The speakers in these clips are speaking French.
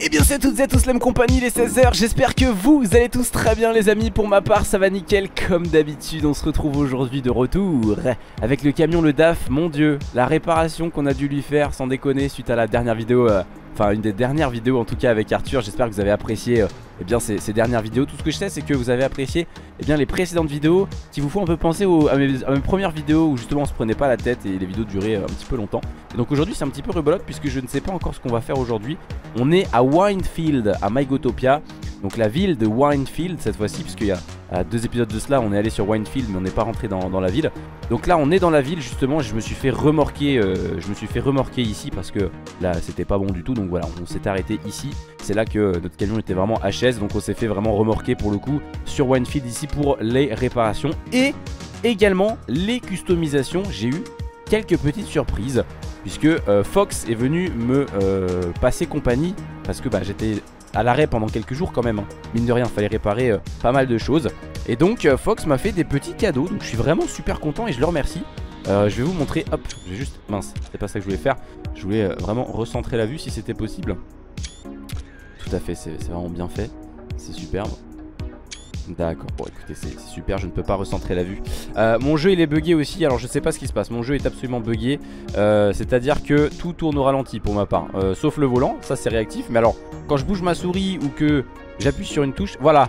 Et bien c'est à toutes et à tous la même compagnie, les 16h, j'espère que vous allez tous très bien les amis. Pour ma part ça va nickel comme d'habitude. On se retrouve aujourd'hui de retour avec le camion, le DAF. Mon dieu, la réparation qu'on a dû lui faire sans déconner suite à la dernière vidéo, enfin une des dernières vidéos en tout cas avec Arthur. J'espère que vous avez apprécié eh bien ces dernières vidéos. Tout ce que je sais c'est que vous avez apprécié eh bien les précédentes vidéos qui vous font un peu penser à mes premières vidéos où justement on se prenait pas la tête et les vidéos duraient un petit peu longtemps. Et donc aujourd'hui c'est un petit peu rebelote puisque je ne sais pas encore ce qu'on va faire aujourd'hui. On est à Winefield, à Mygotopia. Donc la ville de Winefield cette fois-ci, puisqu'il y a 2 épisodes de cela on est allé sur Winefield mais on n'est pas rentré dans la ville. Donc là on est dans la ville justement. Je me suis fait remorquer ici parce que là c'était pas bon du tout. Donc voilà, on s'est arrêté ici. C'est là que notre camion était vraiment HS. Donc on s'est fait vraiment remorquer pour le coup sur Winefield ici pour les réparations et également les customisations. J'ai eu quelques petites surprises puisque Fox est venu me passer compagnie parce que j'étais à l'arrêt pendant quelques jours quand même, hein. Mine de rien, il fallait réparer pas mal de choses. Et donc Fox m'a fait des petits cadeaux. Donc je suis vraiment super content et je le remercie. Je vais vous montrer, hop, je vais juste, mince, c'est pas ça que je voulais faire. Je voulais vraiment recentrer la vue si c'était possible. Tout à fait, c'est vraiment bien fait. C'est superbe. D'accord, bon écoutez c'est super, je ne peux pas recentrer la vue. Mon jeu il est bugué aussi, alors je sais pas ce qui se passe. Mon jeu est absolument bugué, c'est à dire que tout tourne au ralenti pour ma part, sauf le volant, ça c'est réactif. Mais alors quand je bouge ma souris ou que j'appuie sur une touche, voilà.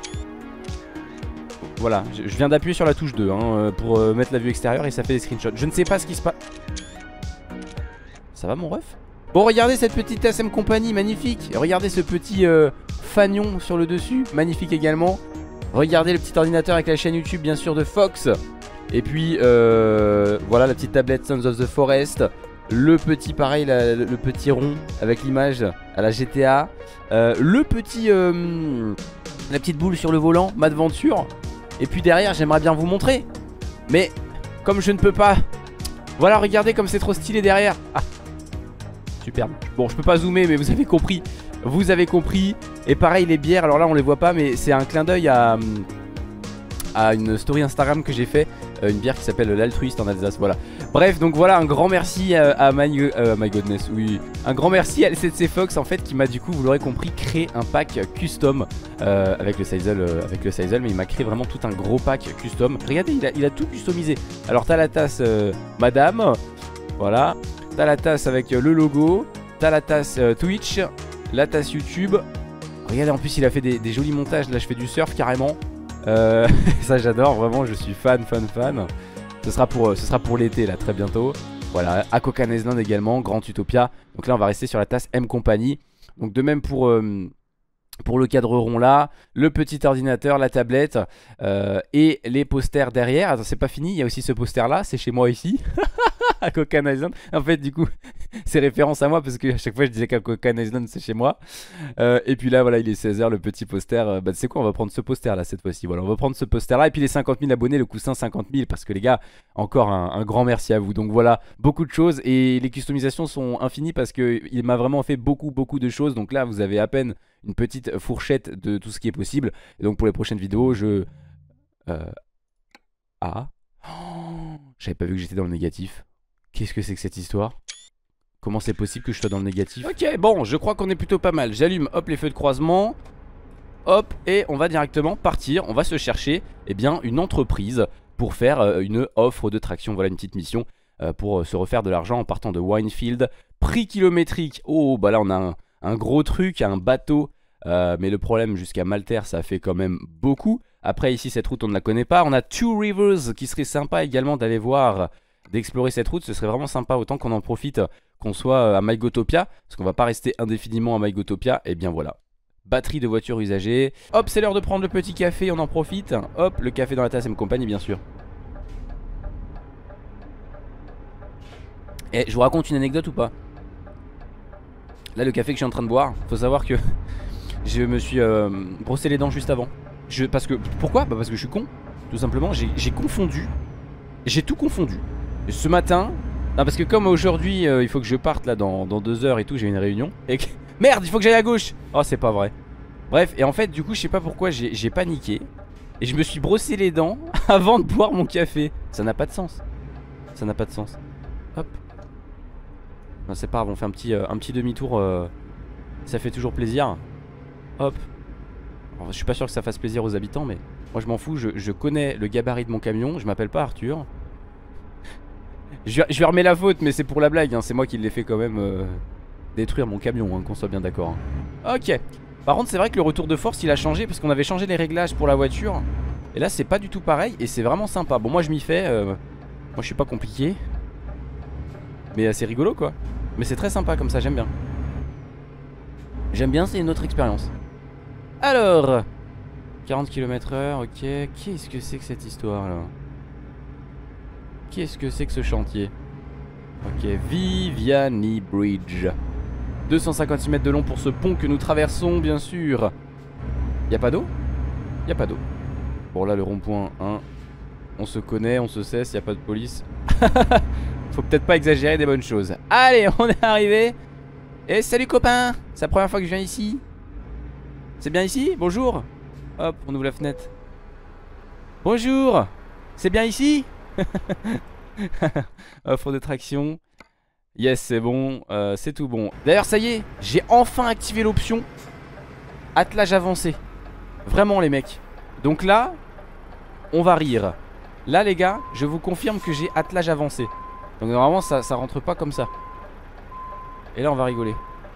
Voilà, je viens d'appuyer sur la touche 2 hein, pour mettre la vue extérieure et ça fait des screenshots. Je ne sais pas ce qui se passe. Ça va mon ref? Bon regardez cette petite SM Company, magnifique. Regardez ce petit fanion sur le dessus, magnifique également. Regardez le petit ordinateur avec la chaîne YouTube bien sûr de Fox. Et puis voilà la petite tablette Sons of the Forest. Le petit pareil, le petit rond avec l'image à la GTA. Le petit la petite boule sur le volant, Mad Venture. Et puis derrière j'aimerais bien vous montrer, mais comme je ne peux pas. Voilà regardez comme c'est trop stylé derrière. Ah, superbe. Bon je peux pas zoomer mais vous avez compris. Vous avez compris. Et pareil les bières, alors là on les voit pas mais c'est un clin d'œil à une story Instagram que j'ai fait, une bière qui s'appelle l'Altruiste en Alsace, voilà. Bref donc voilà, un grand merci à My Goodness, oui. Un grand merci à LCC Fox en fait qui m'a du coup, vous l'aurez compris, créé un pack custom avec le Sizel, mais il m'a créé vraiment tout un gros pack custom. Regardez il a tout customisé. Alors t'as la tasse Madame, voilà. T'as la tasse avec le logo, t'as la tasse Twitch, la tasse YouTube. Regardez en plus il a fait des jolis montages. Là je fais du surf carrément. Ça j'adore vraiment, je suis fan. Ce sera pour l'été là très bientôt. Voilà, Akokan Island également, Grand Utopia. Donc là on va rester sur la tasse M Company. Donc de même pour le cadre rond là, le petit ordinateur, la tablette et les posters derrière. Attends c'est pas fini, il y a aussi ce poster là, c'est chez moi ici. Akokan Island. En fait du coup c'est référence à moi parce que à chaque fois je disais qu'Akokan Island c'est chez moi. Et puis là voilà il est 16h, le petit poster. Tu sais quoi, on va prendre ce poster là cette fois-ci. Voilà on va prendre ce poster là. Et puis les 50 000 abonnés, le coussin 50 000. Parce que les gars, encore un grand merci à vous. Donc voilà, beaucoup de choses. Et les customisations sont infinies parce qu'il m'a vraiment fait beaucoup de choses. Donc là vous avez à peine une petite fourchette de tout ce qui est possible. Et donc pour les prochaines vidéos je... Ah oh, j'avais pas vu que j'étais dans le négatif. Qu'est-ce que c'est que cette histoire? Comment c'est possible que je sois dans le négatif? Ok bon je crois qu'on est plutôt pas mal. J'allume hop les feux de croisement. Hop et on va directement partir. On va se chercher eh bien une entreprise pour faire une offre de traction. Voilà une petite mission pour se refaire de l'argent en partant de Winefield. Prix kilométrique. Oh bah là on a un gros truc, un bateau. Mais le problème jusqu'à Maltaire ça fait quand même beaucoup. Après ici cette route on ne la connaît pas. On a Two Rivers qui serait sympa également d'aller voir, d'explorer cette route. Ce serait vraiment sympa autant qu'on en profite, qu'on soit à Mygotopia. Parce qu'on va pas rester indéfiniment à Mygotopia. Et bien voilà, batterie de voiture usagée. Hop c'est l'heure de prendre le petit café, on en profite. Hop le café dans la tasse M Company bien sûr. Et je vous raconte une anecdote ou pas? Là le café que je suis en train de boire, faut savoir que je me suis brossé les dents juste avant. Parce que, pourquoi? Bah parce que je suis con. Tout simplement, j'ai confondu. J'ai tout confondu. Et ce matin, non, parce que comme aujourd'hui il faut que je parte là dans 2 heures et tout, j'ai une réunion. Et que... Merde, il faut que j'aille à gauche. Oh c'est pas vrai. Bref, et en fait du coup je sais pas pourquoi j'ai paniqué. Et je me suis brossé les dents avant de boire mon café. Ça n'a pas de sens. Ça n'a pas de sens. Hop. Non c'est pas grave, on fait un petit demi-tour Ça fait toujours plaisir. Hop. Alors, je suis pas sûr que ça fasse plaisir aux habitants, mais moi je m'en fous, je connais le gabarit de mon camion. Je m'appelle pas Arthur. Je lui remets la faute, mais c'est pour la blague, hein. C'est moi qui l'ai fait quand même détruire mon camion, hein, qu'on soit bien d'accord, hein. Ok. Par contre c'est vrai que le retour de force il a changé, parce qu'on avait changé les réglages pour la voiture. Et là c'est pas du tout pareil, et c'est vraiment sympa. Bon moi je m'y fais, moi je suis pas compliqué, mais c'est rigolo quoi. Mais c'est très sympa comme ça, j'aime bien. J'aime bien, c'est une autre expérience. Alors 40 km/h, ok. Qu'est-ce que c'est que cette histoire là? Qu'est-ce que c'est que ce chantier? Ok, Viviani Bridge. 256 mètres de long pour ce pont que nous traversons, bien sûr. Y'a pas d'eau? Y'a pas d'eau. Bon là le rond-point 1. On se connaît, on se sait, s'il n'y a pas de police. Faut peut-être pas exagérer des bonnes choses. Allez, on est arrivé. Et salut copain. C'est la première fois que je viens ici. C'est bien ici? Bonjour. Hop, on ouvre la fenêtre. Bonjour. C'est bien ici? Offre de traction. Yes, c'est bon, c'est tout bon. D'ailleurs ça y est, j'ai enfin activé l'option attelage avancé. Vraiment les mecs. Donc là, on va rire. Là les gars, je vous confirme que j'ai attelage avancé. Donc normalement ça rentre pas comme ça. Et là on va rigoler.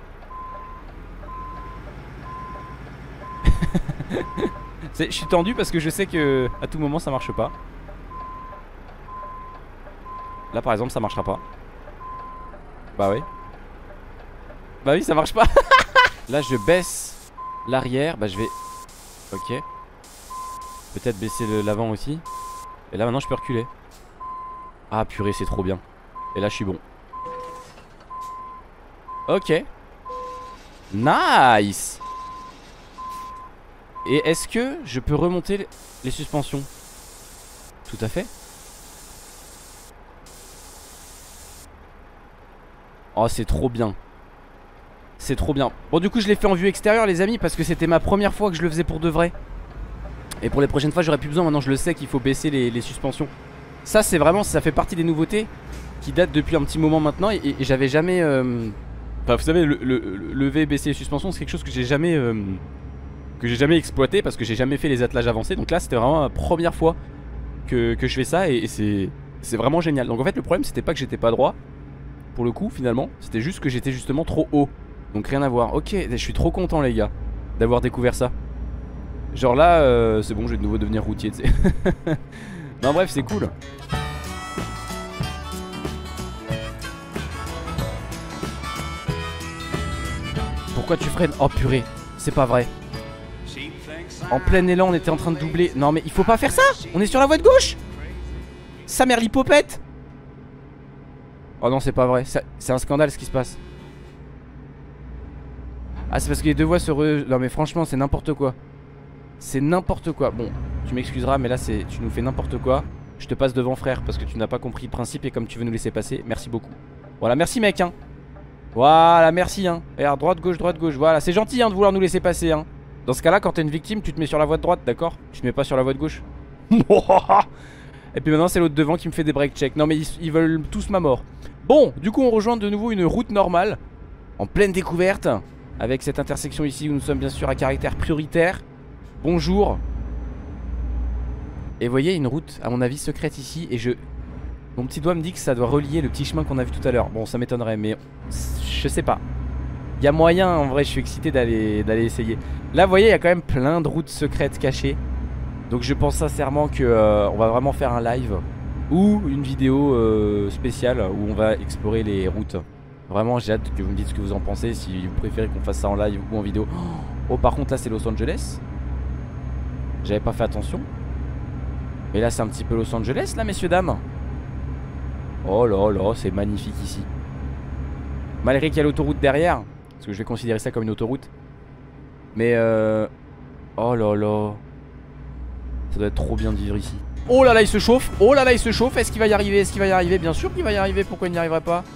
Je suis tendu parce que je sais que à tout moment ça marche pas. Là par exemple ça marchera pas. Bah oui. Bah oui ça marche pas. Là je baisse l'arrière. Bah je vais. Ok. Peut-être baisser l'avant aussi. Et là maintenant je peux reculer. Ah purée c'est trop bien. Et là je suis bon. Ok. Nice. Et est-ce que je peux remonter les suspensions? Tout à fait. Oh c'est trop bien. C'est trop bien. Bon du coup je l'ai fait en vue extérieure les amis, parce que c'était ma première fois que je le faisais pour de vrai. Et pour les prochaines fois j'aurais plus besoin. Maintenant je le sais qu'il faut baisser les suspensions. Ça c'est vraiment, ça fait partie des nouveautés qui datent depuis un petit moment maintenant. Et j'avais jamais enfin vous savez lever et baisser les suspensions, c'est quelque chose que j'ai jamais exploité, parce que j'ai jamais fait les attelages avancés. Donc là c'était vraiment la première fois que je fais ça. Et c'est vraiment génial. Donc en fait le problème c'était pas que j'étais pas droit, pour le coup finalement, c'était juste que j'étais justement trop haut. Donc rien à voir. Ok, je suis trop content les gars d'avoir découvert ça. Genre là c'est bon, je vais de nouveau devenir routier tu sais. Non bref c'est cool. Pourquoi tu freines? Oh purée, c'est pas vrai. En plein élan on était en train de doubler. Non mais il faut pas faire ça. On est sur la voie de gauche. Sa mère l'hypopète. Oh non c'est pas vrai, c'est un scandale ce qui se passe. Ah c'est parce que les deux voies se Non mais franchement c'est n'importe quoi. C'est n'importe quoi. Bon tu m'excuseras mais là c'est tu nous fais n'importe quoi. Je te passe devant frère parce que tu n'as pas compris le principe. Et comme tu veux nous laisser passer, merci beaucoup. Voilà merci mec hein. Voilà merci hein. Regarde droite gauche. Voilà c'est gentil hein de vouloir nous laisser passer hein. Dans ce cas là quand t'es une victime tu te mets sur la voie de droite, d'accord? Tu te mets pas sur la voie de gauche. Et puis maintenant c'est l'autre devant qui me fait des break check. Non mais ils veulent tous ma mort. Bon du coup on rejoint de nouveau une route normale, en pleine découverte, avec cette intersection ici où nous sommes bien sûr à caractère prioritaire. Bonjour. Et vous voyez une route à mon avis secrète ici. Et mon petit doigt me dit que ça doit relier le petit chemin qu'on a vu tout à l'heure. Bon ça m'étonnerait mais je sais pas. Il y a moyen en vrai, je suis excité d'aller essayer. Là vous voyez il y a quand même plein de routes secrètes cachées. Donc je pense sincèrement que on va vraiment faire un live ou une vidéo spéciale où on va explorer les routes. Vraiment j'ai hâte que vous me dites ce que vous en pensez. Si vous préférez qu'on fasse ça en live ou en vidéo. Oh par contre là c'est Los Angeles. J'avais pas fait attention. Mais là c'est un petit peu Los Angeles là messieurs dames. Oh là là c'est magnifique ici. Malgré qu'il y a l'autoroute derrière, parce que je vais considérer ça comme une autoroute. Mais oh là là, ça doit être trop bien de vivre ici. Oh là là il se chauffe. Oh là là il se chauffe. Est-ce qu'il va y arriver? Est-ce qu'il va y arriver? Bien sûr qu'il va y arriver. Pourquoi il n'y arriverait pas?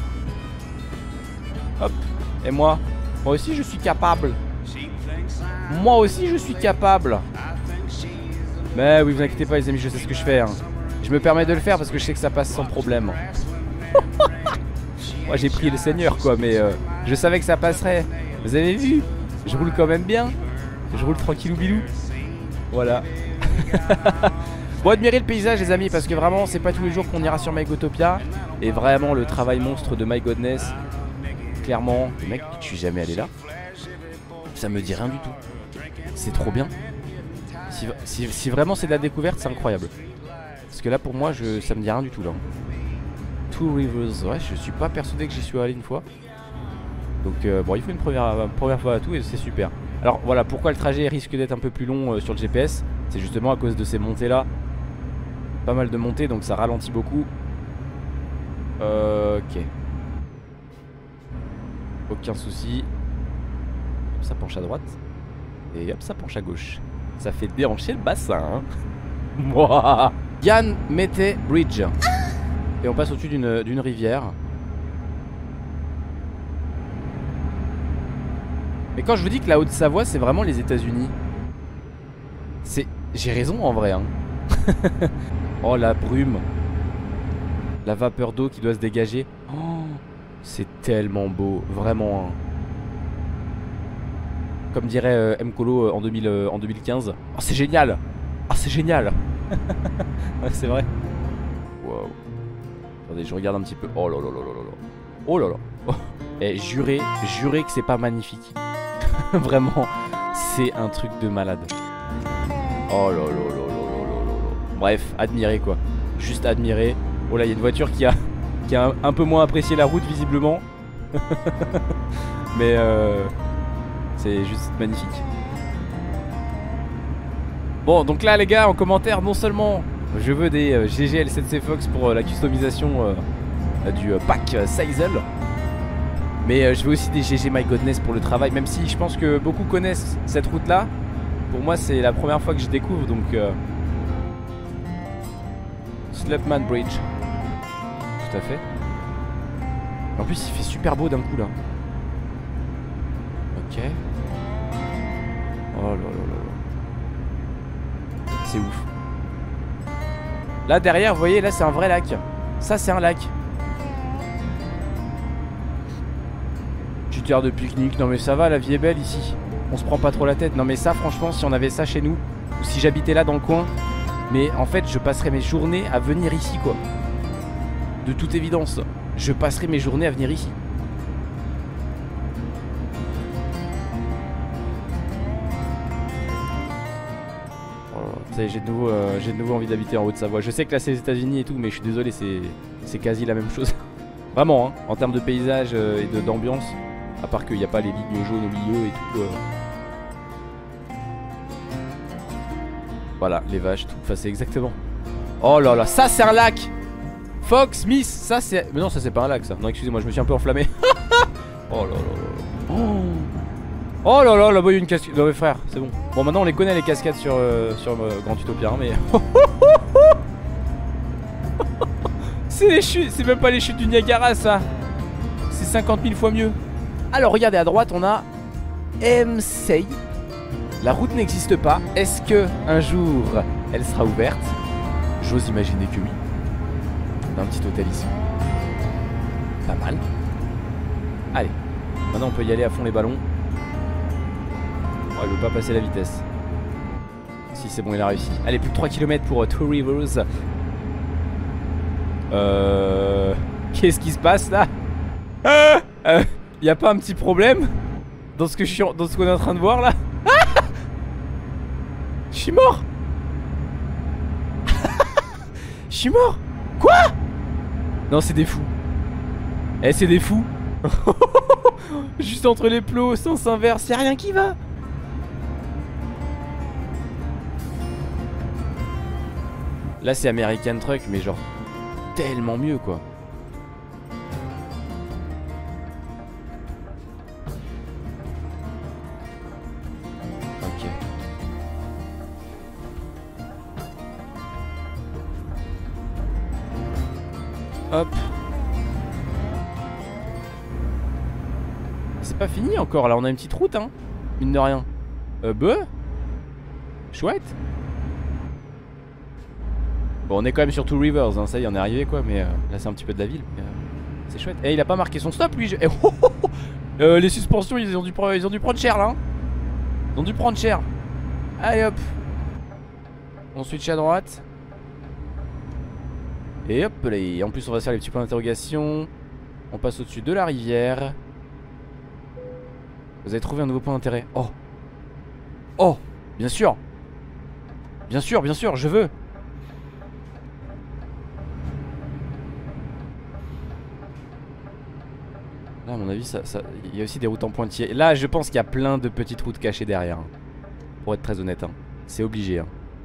Hop. Et moi aussi je suis capable. Moi aussi je suis capable. Mais oui vous inquiétez pas les amis, je sais ce que je fais hein. Je me permets de le faire parce que je sais que ça passe sans problème. Moi j'ai prié le Seigneur quoi. Mais je savais que ça passerait. Vous avez vu? Je roule quand même bien. Je roule tranquillou bilou. Voilà. Bon, admirez le paysage les amis, parce que vraiment c'est pas tous les jours qu'on ira sur MyGotopia. Et vraiment le travail monstre de MyGodness. Clairement, le mec, je suis jamais allé là. Ça me dit rien du tout. C'est trop bien. Si vraiment c'est de la découverte, c'est incroyable. Parce que là pour moi ça me dit rien du tout là. Two Rivers, ouais, je suis pas persuadé que j'y suis allé une fois. Donc bon, il faut une première fois à tout et c'est super. Alors voilà, pourquoi le trajet risque d'être un peu plus long sur le GPS. C'est justement à cause de ces montées là. Pas mal de montées, donc ça ralentit beaucoup. Ok. Aucun souci. Ça penche à droite. Et hop, ça penche à gauche. Ça fait déhancher le bassin hein. Moi. Jan Mete Bridge. Et on passe au-dessus d'une rivière. Mais quand je vous dis que la Haute-Savoie c'est vraiment les États-Unis, j'ai raison en vrai hein. Oh la brume. La vapeur d'eau qui doit se dégager. Oh, c'est tellement beau. Vraiment hein. Comme dirait Mkolo en 2015. Oh c'est génial. Oh c'est génial. Ouais c'est vrai. Wow. Attendez, je regarde un petit peu. Oh là là là là là. Oh là là. Oh. Et jurez que c'est pas magnifique. Vraiment, c'est un truc de malade. Oh là là là là là là. Bref, admirez quoi. Juste admirer. Oh là, il y a une voiture qui a un peu moins apprécié la route visiblement. Mais c'est juste magnifique. Bon, donc là les gars, en commentaire, non seulement je veux des GGL7C Fox pour la customisation du pack Seisel, mais je veux aussi des GG MyGodness pour le travail. Même si je pense que beaucoup connaissent cette route là, pour moi c'est la première fois que je découvre. Donc Slapman Bridge. Tout à fait. En plus il fait super beau d'un coup là. Ok. Oh là là là là. C'est ouf. Là derrière vous voyez, là c'est un vrai lac. Ça c'est un lac. Petite aire de pique-nique. Non mais ça va, la vie est belle ici. On se prend pas trop la tête. Non mais ça franchement, si on avait ça chez nous, ou si j'habitais là dans le coin, mais en fait je passerais mes journées à venir ici quoi. De toute évidence, je passerai mes journées à venir ici. J'ai de nouveau envie d'habiter en Haute-Savoie. Je sais que là c'est les États-Unis et tout, mais je suis désolé, c'est quasi la même chose. Vraiment, hein, en termes de paysage et d'ambiance, à part qu'il n'y a pas les lignes jaunes au milieu et tout. Voilà, les vaches, tout. Enfin, c'est exactement. Oh là là, ça c'est un lac. Fox, Smith, ça c'est. Mais non, ça c'est pas un lac ça. Non, excusez-moi, je me suis un peu enflammé. Oh là là là. Oh. Oh là là, là-bas il y a une cascade. Non mais frère, c'est bon. Bon maintenant on les connaît les cascades sur Grand Utopia mais... C'est les chutes, c'est même pas les chutes du Niagara ça. C'est 50 000 fois mieux. Alors regardez à droite on a MSEI. La route n'existe pas. Est-ce que un jour elle sera ouverte? J'ose imaginer que oui. On a un petit hôtel ici. Pas mal. Allez, maintenant on peut y aller à fond les ballons. Oh, il veut pas passer la vitesse. Si c'est bon, il a réussi. Allez, plus de 3 km pour Two Rivers. Qu'est-ce qui se passe là? Y a pas un petit problème dans ce qu'on est en train de voir là? Je suis mort. Je suis mort. Quoi? Non, c'est des fous. Eh, c'est des fous. Juste entre les plots, sens inverse, y'a rien qui va. Là c'est American Truck mais genre tellement mieux quoi. Ok. Hop. C'est pas fini encore là, on a une petite route hein. Mine de rien. Chouette. Bon on est quand même sur Two Rivers hein, ça y est on est arrivé quoi. Mais là c'est un petit peu de la ville. C'est chouette. Et il a pas marqué son stop lui. Les suspensions, ils ont dû prendre cher là, hein. Ils ont dû prendre cher. Allez hop. On switch à droite. Et hop là. Et en plus on va se faire les petits points d'interrogation. On passe au-dessus de la rivière. Vous avez trouvé un nouveau point d'intérêt. Oh. Oh. Bien sûr. Bien sûr, bien sûr, je veux. Là à mon avis il y a aussi des routes en pointillés. Là je pense qu'il y a plein de petites routes cachées derrière, hein. Pour être très honnête, hein. C'est obligé, hein.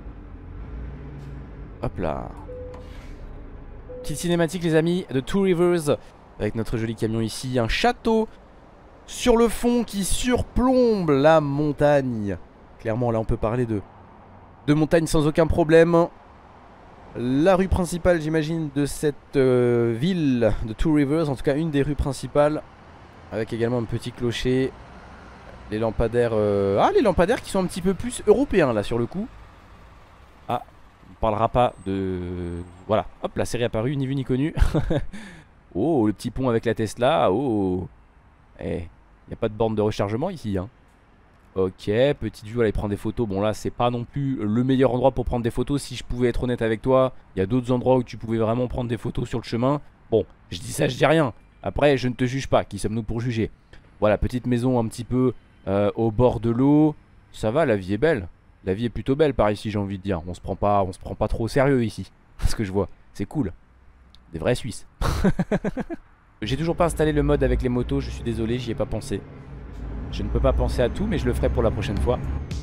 Hop là. Petite cinématique les amis de Two Rivers. Avec notre joli camion ici. Un château sur le fond qui surplombe la montagne. Clairement là on peut parler de montagne sans aucun problème. La rue principale j'imagine de cette ville de Two Rivers. En tout cas une des rues principales. Avec également un petit clocher. Les lampadaires les lampadaires qui sont un petit peu plus européens là sur le coup. Ah, on parlera pas de... Voilà, hop, la série apparue, ni vu ni connu. Oh, le petit pont avec la Tesla. Oh. Eh, y a pas de borne de rechargement ici, hein. Ok, petite vue, aller prendre des photos. Bon là c'est pas non plus le meilleur endroit pour prendre des photos. Si je pouvais être honnête avec toi, il y a d'autres endroits où tu pouvais vraiment prendre des photos sur le chemin. Bon, je dis ça, je dis rien. Après je ne te juge pas, qui sommes-nous pour juger. Voilà, petite maison un petit peu au bord de l'eau. Ça va, la vie est belle. La vie est plutôt belle par ici j'ai envie de dire. On se prend pas trop au sérieux ici. Ce que je vois, c'est cool. Des vrais Suisses. J'ai toujours pas installé le mode avec les motos, je suis désolé, j'y ai pas pensé. Je ne peux pas penser à tout, mais je le ferai pour la prochaine fois.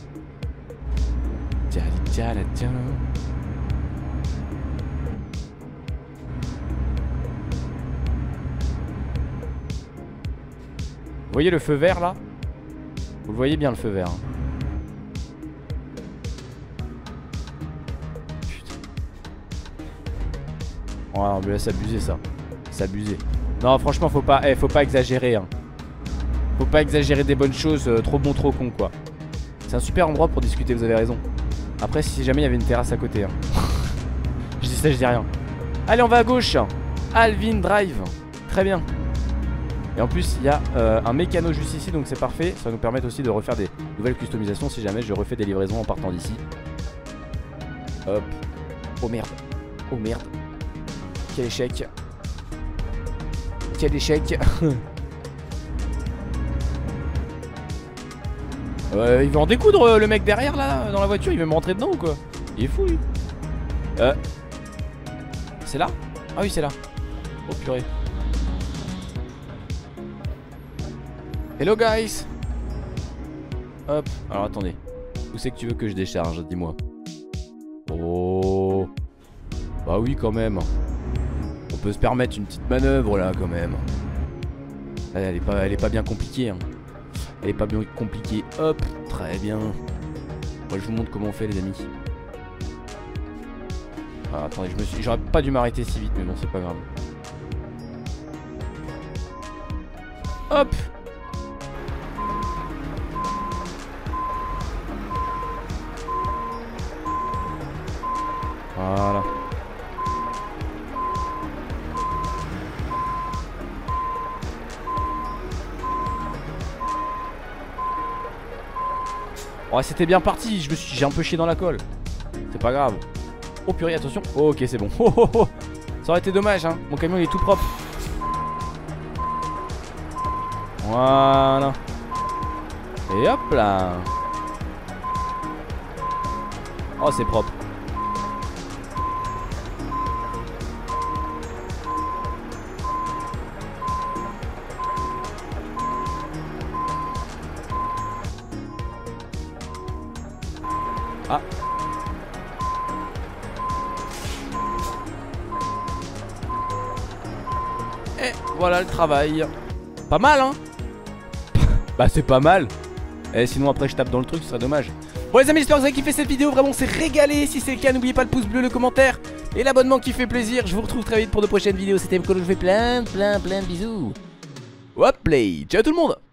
Vous voyez le feu vert là? Vous le voyez bien le feu vert, hein. Putain. Ouais, mais là c'est abusé ça. C'est abusé. Non franchement faut pas exagérer, hein. Faut pas exagérer des bonnes choses, trop bon trop con quoi. C'est un super endroit pour discuter, vous avez raison. Après si jamais il y avait une terrasse à côté, hein. Je dis ça, je dis rien. Allez on va à gauche. Alvin Drive. Très bien. Et en plus il y a un mécano juste ici, donc c'est parfait. Ça va nous permettre aussi de refaire des nouvelles customisations si jamais je refais des livraisons en partant d'ici. Hop. Oh merde. Oh merde. Quel échec. Quel échec. Il veut en découdre le mec derrière là dans la voiture. Il veut me rentrer dedans ou quoi? Il est fou lui. C'est là? Ah oui c'est là. Oh purée. Hello guys. Hop. Alors attendez. Où c'est que tu veux que je décharge? Dis-moi. Oh. Bah oui quand même. On peut se permettre une petite manœuvre là quand même. Elle est pas bien compliquée, hein. Elle est pas bien compliquée. Hop, très bien. Moi je vous montre comment on fait les amis. Ah, attendez, j'aurais pas dû m'arrêter si vite, mais bon c'est pas grave. Hop. Voilà. Oh c'était bien parti, j'ai un peu chié dans la colle. C'est pas grave. Oh purée attention. Oh, ok c'est bon. Oh, oh, oh. Ça aurait été dommage hein. Mon camion il est tout propre. Voilà. Et hop là. Oh c'est propre. Ah. Et voilà le travail. Pas mal hein. Bah c'est pas mal. Et sinon après je tape dans le truc, ce serait dommage. Bon les amis, j'espère que vous avez kiffé cette vidéo. Vraiment on s'est régalé. Si c'est le cas n'oubliez pas le pouce bleu, le commentaire et l'abonnement qui fait plaisir. Je vous retrouve très vite pour de prochaines vidéos. C'était Mkolo, je vous fais plein de bisous. Hop play. Ciao tout le monde.